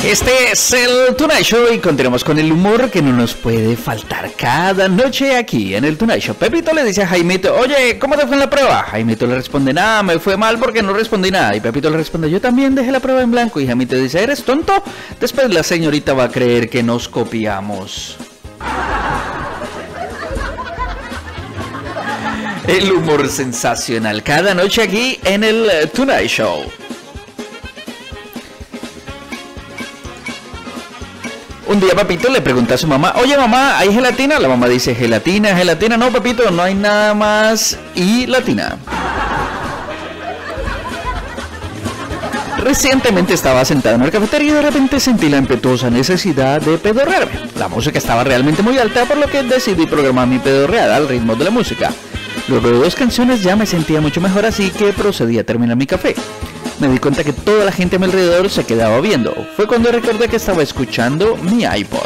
Este es el Tonight Show y continuamos con el humor que no nos puede faltar cada noche aquí en el Tonight Show. Pepito le dice a Jaimito, oye, ¿cómo te fue en la prueba? Jaimito le responde, nada, me fue mal porque no respondí nada. Y Pepito le responde, yo también dejé la prueba en blanco. Y Jaimito dice, ¿eres tonto? Después la señorita va a creer que nos copiamos. El humor sensacional cada noche aquí en el Tonight Show. Un día Papito le pregunta a su mamá, oye mamá, ¿hay gelatina? La mamá dice, gelatina, gelatina. No, Papito, no hay nada más y latina. Recientemente estaba sentado en el cafetería y de repente sentí la impetuosa necesidad de pedorrearme. La música estaba realmente muy alta, por lo que decidí programar mi pedorreada al ritmo de la música. Luego de 2 canciones ya me sentía mucho mejor, así que procedí a terminar mi café. Me di cuenta que toda la gente a mi alrededor se quedaba viendo. Fue cuando recordé que estaba escuchando mi iPod.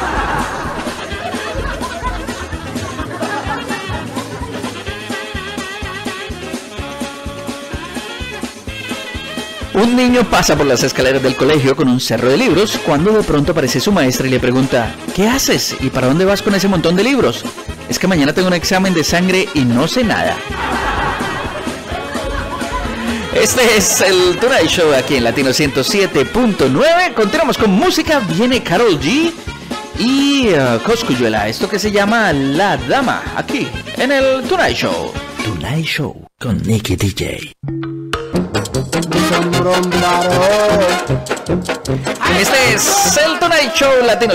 Un niño pasa por las escaleras del colegio con un cerro de libros cuando de pronto aparece su maestra y le pregunta, ¿qué haces? ¿Y para dónde vas con ese montón de libros? Es que mañana tengo un examen de sangre y no sé nada. Este es el Tonight Show aquí en Latino 107.9. Continuamos con música. Viene Karol G y Cosculluela. Esto que se llama La Dama. Aquí en el Tonight Show. Tonight Show con Nicky DJ. Este es el Tonight Show Latino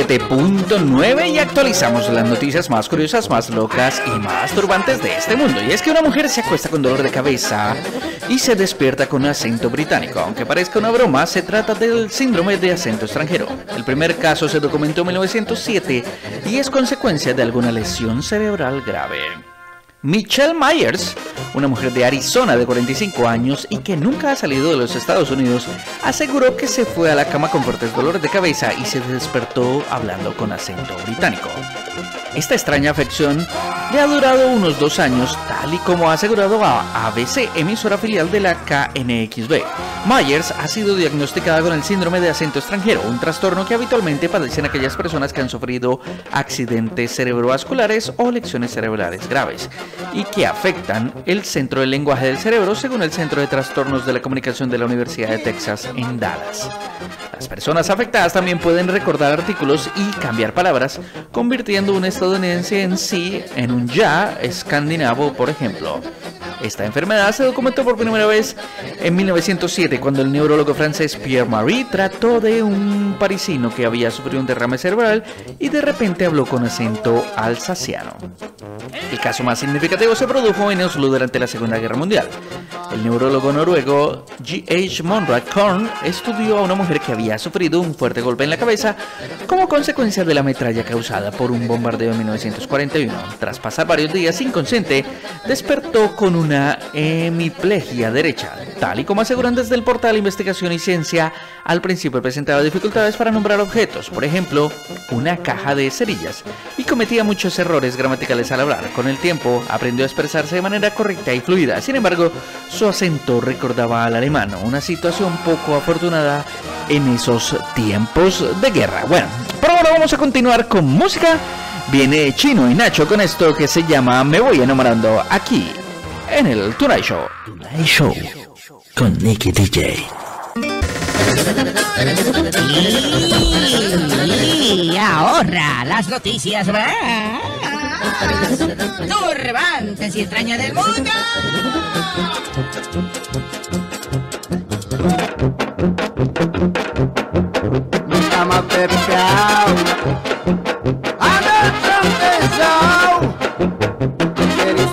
107.9 y actualizamos las noticias más curiosas, más locas y más turbantes de este mundo. Y es que una mujer se acuesta con dolor de cabeza y se despierta con un acento británico. Aunque parezca una broma, se trata del síndrome de acento extranjero. El primer caso se documentó en 1907 y es consecuencia de alguna lesión cerebral grave. Michelle Myers, una mujer de Arizona de 45 años y que nunca ha salido de los Estados Unidos, aseguró que se fue a la cama con fuertes dolores de cabeza y se despertó hablando con acento británico. Esta extraña afección le ha durado unos 2 años, tal y como ha asegurado a ABC, emisora filial de la KNXB. Myers ha sido diagnosticada con el síndrome de acento extranjero, un trastorno que habitualmente padecen aquellas personas que han sufrido accidentes cerebrovasculares o lesiones cerebrales graves y que afectan el centro del lenguaje del cerebro, según el Centro de Trastornos de la Comunicación de la Universidad de Texas en Dallas. Las personas afectadas también pueden recordar artículos y cambiar palabras, convirtiendo un estadounidense en sí en un ya escandinavo, por ejemplo. Esta enfermedad se documentó por primera vez en 1907, cuando el neurólogo francés Pierre Marie trató de un parisino que había sufrido un derrame cerebral y de repente habló con acento alsaciano. El caso más significativo se produjo en Oslo durante la Segunda Guerra Mundial. El neurólogo noruego G.H. Monrad Korn estudió a una mujer que había sufrido un fuerte golpe en la cabeza como consecuencia de la metralla causada por un bombardeo en 1941. Tras pasar varios días inconsciente, despertó con una hemiplegia derecha. Tal y como aseguran desde el portal Investigación y Ciencia, al principio presentaba dificultades para nombrar objetos, por ejemplo, una caja de cerillas, y cometía muchos errores gramaticales al hablar. Con el tiempo, aprendió a expresarse de manera correcta y fluida. Sin embargo, su acento recordaba al alemán, una situación poco afortunada en esos tiempos de guerra. Bueno, por ahora vamos a continuar con música. Viene Chino y Nacho con esto que se llama Me Voy Enamorando, aquí en el Tonight Show. Tonight Show con Nicky DJ. Y ahora las noticias más turbantes y extrañas del mundo. Nunca más pescado, anda pesado, quieres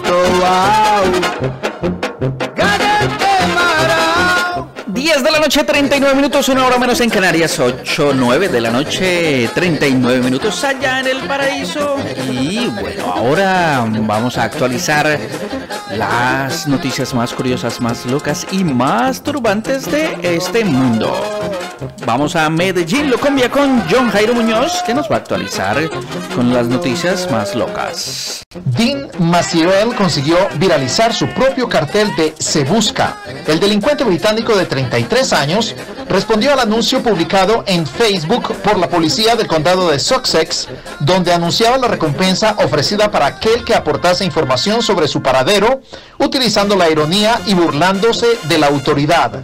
gánate marao. 10 de la noche, 39 minutos, 1 hora menos en Canarias, 8, 9 de la noche, 39 minutos allá en el paraíso. Y bueno, ahora vamos a actualizar las noticias más curiosas, más locas y más turbantes de este mundo. Vamos a Medellín, Colombia, con John Jairo Muñoz, que nos va a actualizar con las noticias más locas. Dean Masirel consiguió viralizar su propio cartel de Se Busca. El delincuente británico de 33 años respondió al anuncio publicado en Facebook por la policía del condado de Sussex, donde anunciaba la recompensa ofrecida para aquel que aportase información sobre su paradero, utilizando la ironía y burlándose de la autoridad.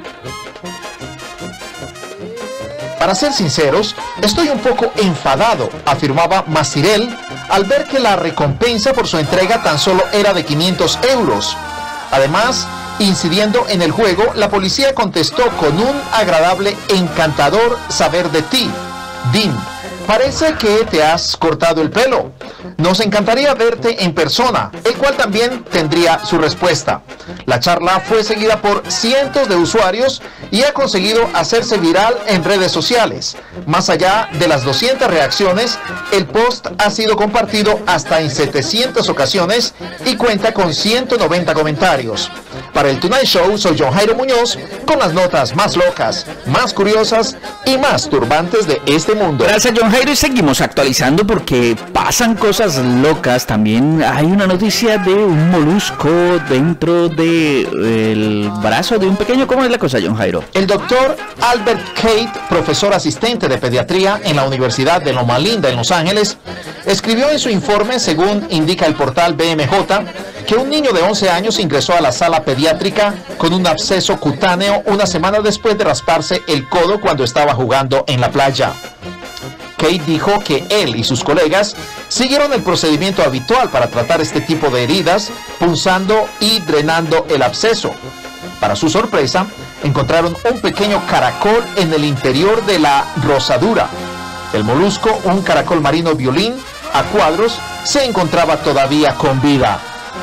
Para ser sinceros, estoy un poco enfadado, afirmaba Masirel, al ver que la recompensa por su entrega tan solo era de 500 euros. Además, incidiendo en el juego, la policía contestó con un agradable, encantador saber de ti. Dean, parece que te has cortado el pelo. Nos encantaría verte en persona, el cual también tendría su respuesta. La charla fue seguida por cientos de usuarios y ha conseguido hacerse viral en redes sociales. Más allá de las 200 reacciones, el post ha sido compartido hasta en 700 ocasiones y cuenta con 190 comentarios. Para el Tonight Show, soy John Jairo Muñoz, con las notas más locas, más curiosas y más turbantes de este mundo. Gracias, John Jairo, y seguimos actualizando porque pasan cosas locas. También hay una noticia de un molusco dentro del brazo de un pequeño. ¿Cómo es la cosa, John Jairo? El doctor Albert Kate, profesor asistente de pediatría en la Universidad de Loma Linda en Los Ángeles, escribió en su informe, según indica el portal BMJ, que un niño de 11 años ingresó a la sala pediátrica con un absceso cutáneo una semana después de rasparse el codo cuando estaba jugando en la playa. Kate dijo que él y sus colegas siguieron el procedimiento habitual para tratar este tipo de heridas, punzando y drenando el absceso. Para su sorpresa, encontraron un pequeño caracol en el interior de la rosadura. El molusco, un caracol marino violín a cuadros, se encontraba todavía con vida.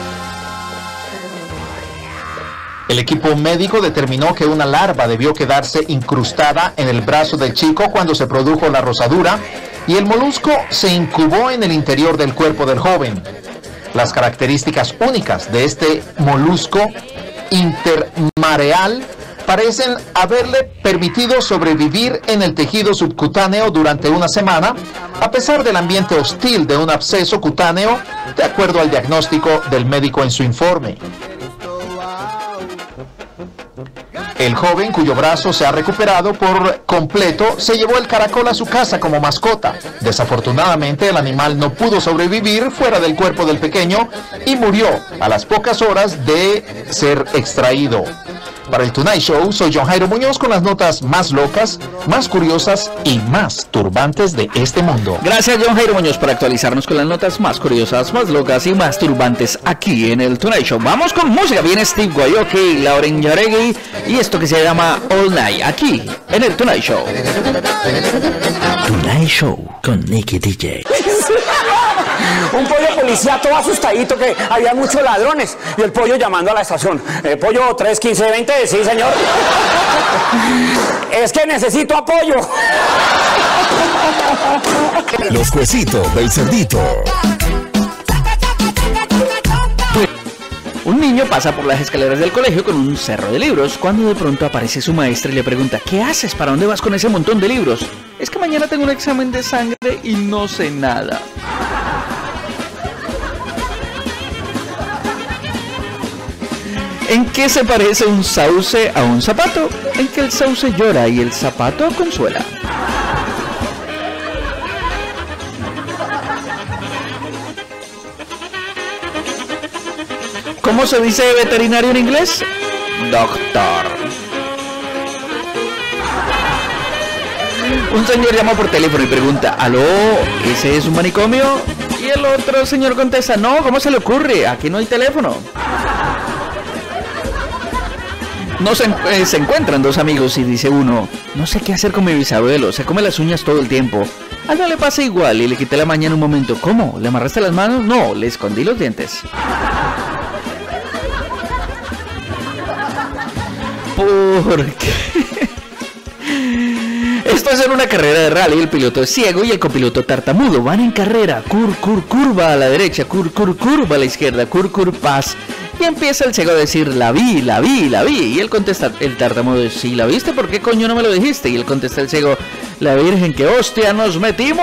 El equipo médico determinó que una larva debió quedarse incrustada en el brazo del chico cuando se produjo la rosadura y el molusco se incubó en el interior del cuerpo del joven. Las características únicas de este molusco intermareal parecen haberle permitido sobrevivir en el tejido subcutáneo durante una semana, a pesar del ambiente hostil de un absceso cutáneo, de acuerdo al diagnóstico del médico en su informe. El joven, cuyo brazo se ha recuperado por completo, se llevó el caracol a su casa como mascota. Desafortunadamente, el animal no pudo sobrevivir fuera del cuerpo del pequeño y murió a las pocas horas de ser extraído. Para el Tonight Show, soy John Jairo Muñoz con las notas más locas, más curiosas y más turbantes de este mundo. Gracias, John Jairo Muñoz, por actualizarnos con las notas más curiosas, más locas y más turbantes aquí en el Tonight Show. Vamos con música. Viene Steve Guayoki, Lauren Yaregui y esto que se llama All Night, aquí en el Tonight Show. Tonight Show con Nicky DJ. Un pollo policía todo asustadito que había muchos ladrones y el pollo llamando a la estación. Pollo 31520, sí señor. Es que necesito apoyo. Los huesitos del cerdito. Un niño pasa por las escaleras del colegio con un cerro de libros, cuando de pronto aparece su maestra y le pregunta: ¿qué haces? ¿Para dónde vas con ese montón de libros? Es que mañana tengo un examen de sangre y no sé nada. ¿En qué se parece un sauce a un zapato? En que el sauce llora y el zapato consuela. ¿Cómo se dice veterinario en inglés? Doctor. Un señor llama por teléfono y pregunta: ¿aló? ¿Ese es un manicomio? Y el otro señor contesta: no, ¿cómo se le ocurre? Aquí no hay teléfono. No se encuentran dos amigos y dice uno: no sé qué hacer con mi bisabuelo, se come las uñas todo el tiempo. A no le pasa igual y le quité la mañana un momento. ¿Cómo? ¿Le amarraste las manos? No, le escondí los dientes. ¿Por qué? Esto es en una carrera de rally. El piloto es ciego y el copiloto tartamudo. Van en carrera, curva a la derecha, curva a la izquierda, paz. Y empieza el ciego a decir, la vi. Y él contesta, el tartamudo, sí, ¿la viste? ¿Por qué coño no me lo dijiste? Y él contesta el ciego, la virgen, que hostia nos metimos.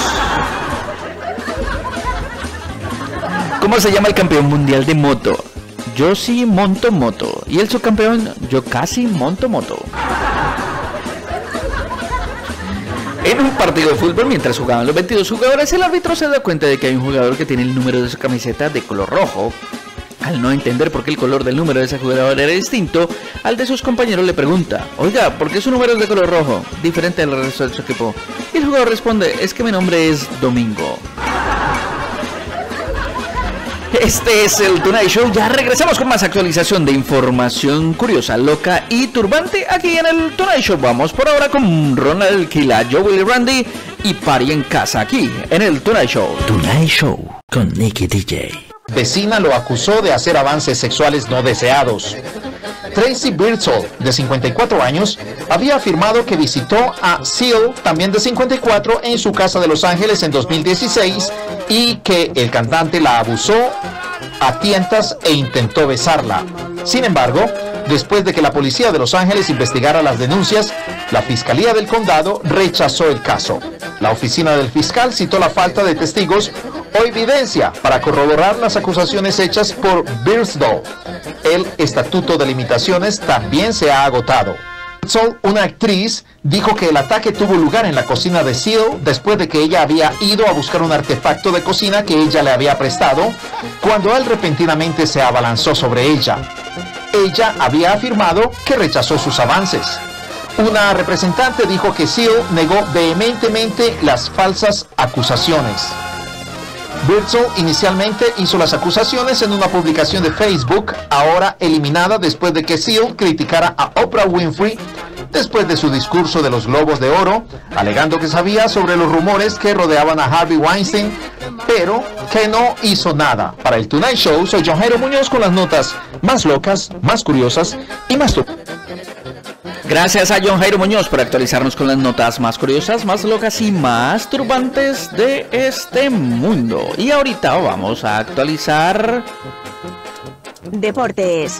¿Cómo se llama el campeón mundial de moto? Yo sí monto moto. Y el subcampeón, yo casi monto moto. En un partido de fútbol, mientras jugaban los 22 jugadores, el árbitro se da cuenta de que hay un jugador que tiene el número de su camiseta de color rojo. Al no entender por qué el color del número de ese jugador era distinto al de sus compañeros, le pregunta, oiga, ¿por qué su número es de color rojo, diferente al resto de su equipo? Y el jugador responde, es que mi nombre es Domingo. Este es el Tonight Show, ya regresamos con más actualización de información curiosa, loca y turbante aquí en el Tonight Show. Vamos por ahora con Ronald Kila, Joey Randy y Party en casa aquí en el Tonight Show. Tonight Show con Nicky DJ. Vecina lo acusó de hacer avances sexuales no deseados. Tracy Birdsall, de 54 años, había afirmado que visitó a Seal, también de 54, en su casa de Los Ángeles en 2016 y que el cantante la abusó a tientas e intentó besarla. Sin embargo, después de que la policía de Los Ángeles investigara las denuncias, la Fiscalía del Condado rechazó el caso. La oficina del fiscal citó la falta de testigos o evidencia para corroborar las acusaciones hechas por Birdsall. El estatuto de limitaciones también se ha agotado. Birdsall, una actriz, dijo que el ataque tuvo lugar en la cocina de Seal después de que ella había ido a buscar un artefacto de cocina que ella le había prestado, cuando él repentinamente se abalanzó sobre ella. Ella había afirmado que rechazó sus avances. Una representante dijo que Seal negó vehementemente las falsas acusaciones. Birdsall inicialmente hizo las acusaciones en una publicación de Facebook, ahora eliminada después de que Seal criticara a Oprah Winfrey después de su discurso de los Globos de Oro, alegando que sabía sobre los rumores que rodeaban a Harvey Weinstein, pero que no hizo nada. Para el Tonight Show, soy John Jairo Muñoz con las notas más locas, más curiosas y más Gracias a John Jairo Muñoz por actualizarnos con las notas más curiosas, más locas y más turbantes de este mundo. Y ahorita vamos a actualizar Deportes.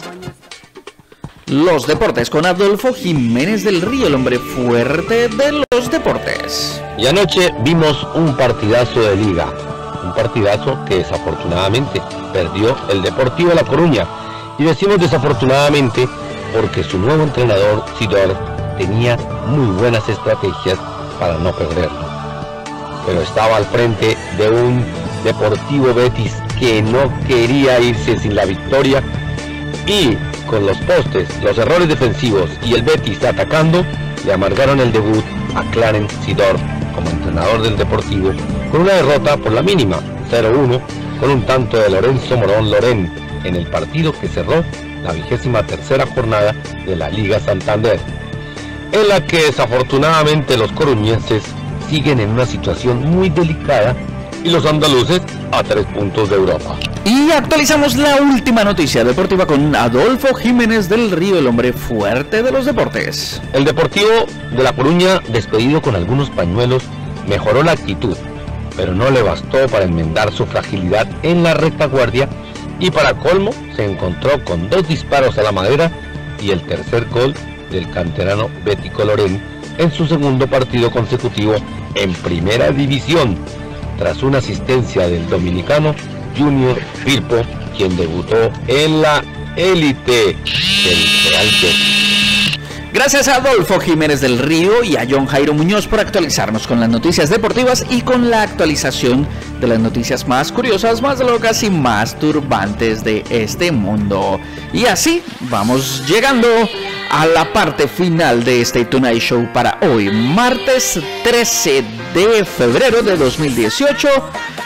Los deportes con Adolfo Jiménez del Río, el hombre fuerte de los deportes. Y anoche vimos un partidazo de liga, un partidazo que desafortunadamente perdió el Deportivo La Coruña. Y decimos desafortunadamente porque su nuevo entrenador, Sidor, tenía muy buenas estrategias para no perderlo. Pero estaba al frente de un Deportivo Betis que no quería irse sin la victoria, y con los postes, los errores defensivos y el Betis atacando, le amargaron el debut a Clarence Sidor como entrenador del Deportivo, con una derrota por la mínima, 0-1, con un tanto de Lorenzo Morón Lorén en el partido que cerró la 23ª jornada de la Liga Santander, en la que desafortunadamente los coruñenses siguen en una situación muy delicada y los andaluces a 3 puntos de Europa. Y actualizamos la última noticia deportiva con Adolfo Jiménez del Río, el hombre fuerte de los deportes. El Deportivo de La Coruña, despedido con algunos pañuelos, mejoró la actitud, pero no le bastó para enmendar su fragilidad en la retaguardia, y para colmo se encontró con 2 disparos a la madera y el tercer gol del canterano Bético Lorén en su segundo partido consecutivo en Primera División, tras una asistencia del dominicano Junior Firpo, quien debutó en la élite del Real Betis. Gracias a Adolfo Jiménez del Río y a John Jairo Muñoz por actualizarnos con las noticias deportivas y con la actualización de las noticias más curiosas, más locas y más turbantes de este mundo. Y así vamos llegando a la parte final de este Tonight Show para hoy, martes 13 de febrero de 2018.